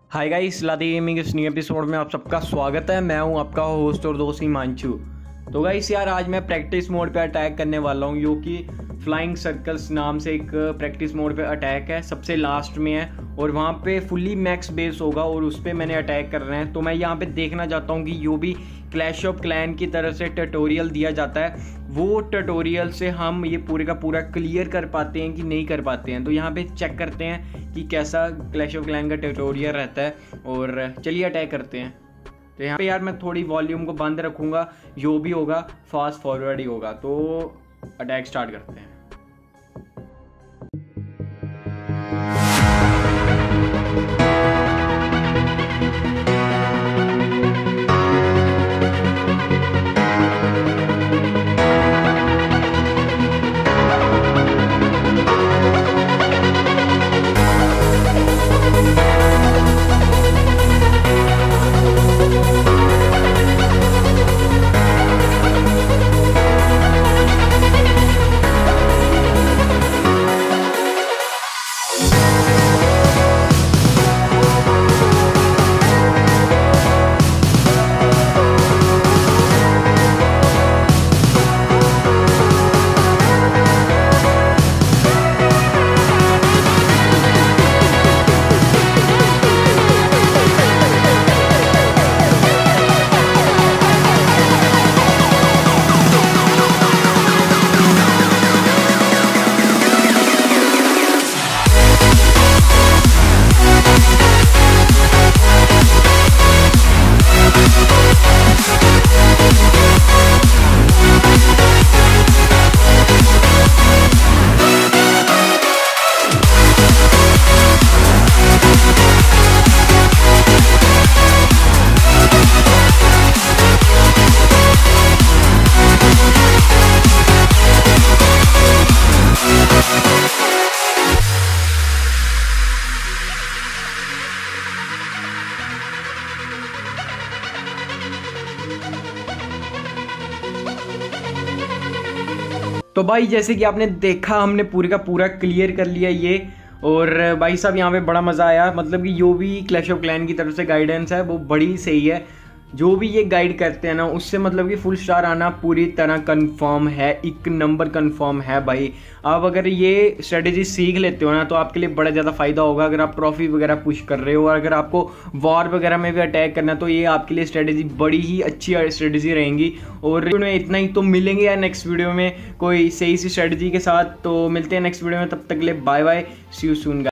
हाय guys, Laadi gaming इस new episode में आप सबका स्वागत है। मैं हूं आपका होस्ट और दोस्त हिमांशु। तो गाइस यार, आज मैं प्रैक्टिस मोड पे अटैक करने वाला हूं, जो कि फ्लाइंग सर्कल्स नाम से एक प्रैक्टिस मोड पे अटैक है, सबसे लास्ट में है और वहां पे फुली मैक्स बेस होगा और उस पर मैंने अटैक करना है। तो मैं यहाँ पे देखना चाहता हूँ कि जो भी क्लैश ऑफ क्लैन की तरफ से ट्यूटोरियल दिया जाता है, वो ट्यूटोरियल से हम ये पूरे का पूरा क्लियर कर पाते हैं कि नहीं कर पाते हैं। तो यहाँ पे चेक करते हैं कि कैसा क्लैश ऑफ क्लैन का ट्यूटोरियल रहता है और चलिए अटैक करते हैं। तो यहाँ पे यार मैं थोड़ी वॉल्यूम को बंद रखूँगा, जो भी होगा फास्ट फॉरवर्ड ही होगा। तो अटैक स्टार्ट करते हैं। तो भाई जैसे कि आपने देखा, हमने पूरे का पूरा क्लियर कर लिया ये। और भाई साहब यहाँ पे बड़ा मज़ा आया, मतलब कि जो भी क्लैश ऑफ क्लैन की तरफ से गाइडेंस है वो बड़ी सही है। जो भी ये गाइड करते हैं ना, उससे मतलब कि फुल स्टार आना पूरी तरह कंफर्म है, एक नंबर कंफर्म है भाई। आप अगर ये स्ट्रेटेजी सीख लेते हो ना, तो आपके लिए बड़ा ज़्यादा फ़ायदा होगा। अगर आप ट्रॉफी वगैरह पुश कर रहे हो और अगर आपको वॉर वगैरह में भी अटैक करना है, तो ये आपके लिए स्ट्रेटेजी बड़ी ही अच्छी स्ट्रेटेजी रहेंगी। और में इतना ही। तो मिलेंगे यार नेक्स्ट वीडियो में कोई सही सी स्ट्रेटेजी के साथ। तो मिलते हैं नेक्स्ट वीडियो में, तब तक के लिए bye bye, see you soon.